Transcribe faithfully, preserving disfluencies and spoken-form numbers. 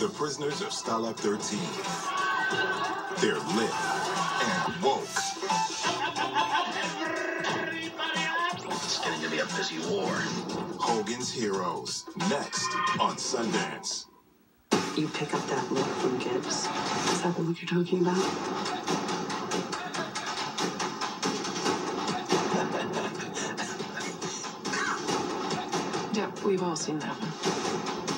The prisoners of Stalag thirteen. They're lit and woke. It's getting to be a busy war. Hogan's Heroes, next on Sundance. You pick up that look from Gibbs. Is that the look you're talking about? Yeah, we've all seen that one.